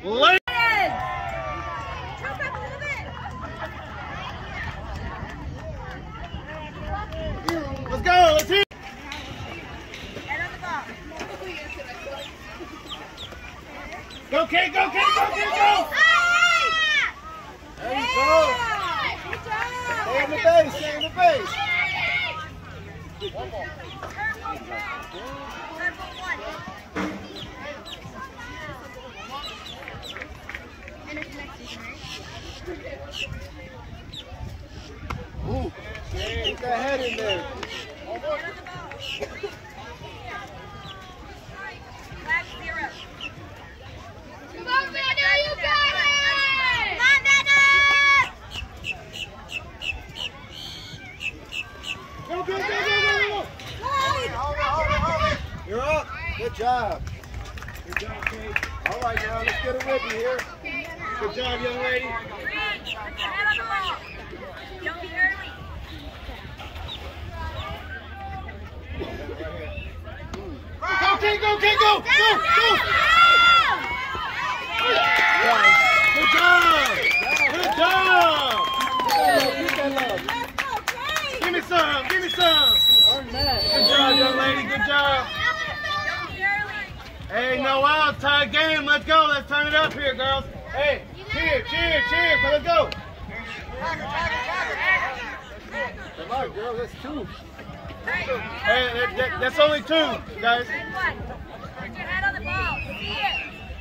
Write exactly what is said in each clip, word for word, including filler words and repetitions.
Lay Let's go. Let's hit. Go, Kate. Go, Kate. Go, Kate. Go. There you go. Stay in the base. Stay in the base. One more. Ooh, get that head in there. Come on, Venna, you got it! Come on, Venna! Go, go, go, go, go, go! You're up. Good job. Good job, Kate. All right, now let's get a ribbon here. Good job, young lady. Put your head on the ball. Don't be early. Go, Kate, go, Kate, go! Go, go! Good job! Good job! Give me some, give me some! Good job, young lady, good job! Hey, no outs, tie game, let's go, let's turn it up here, girls. Hey, cheer, cheer, cheer, let's go! Come on, girl, that's two. Hey, that, that, that's only two, guys. Put your head on the ball. See it.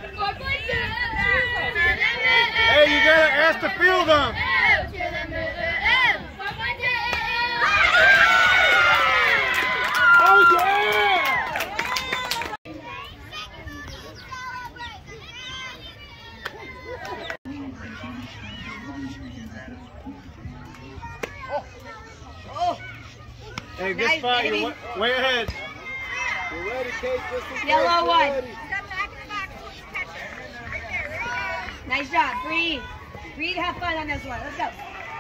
Hey, you gotta ask to field them. Oh yeah! Oh. Oh. Hey, good Nice, spot. baby. You're way, way ahead. You're ready, Kate. Just in case. Yellow You're one. ready. Nice job. Breathe. Breathe. Have fun on this one. Let's go.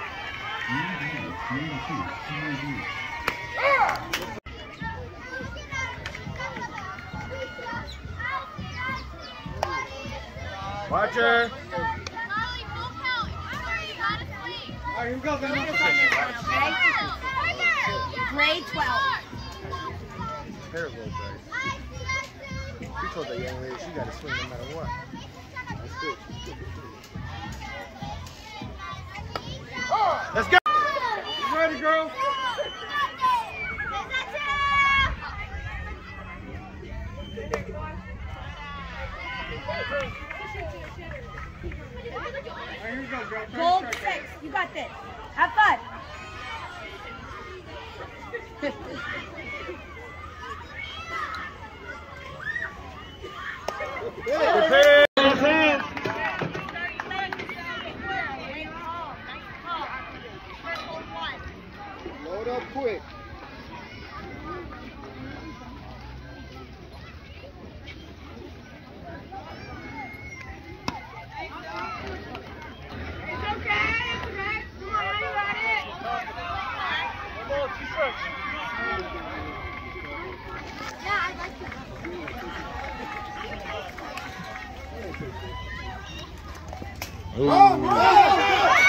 Watch her. All right, here we go. Venna. Okay. Grade twelve. Hair a little bit. She told that young lady she got to swing no matter what. That's good. Let's go. You ready, girl? Right, here we go, girl. Gold six. You got this. Have fun. Prepare those hands. Load up quick. Oh,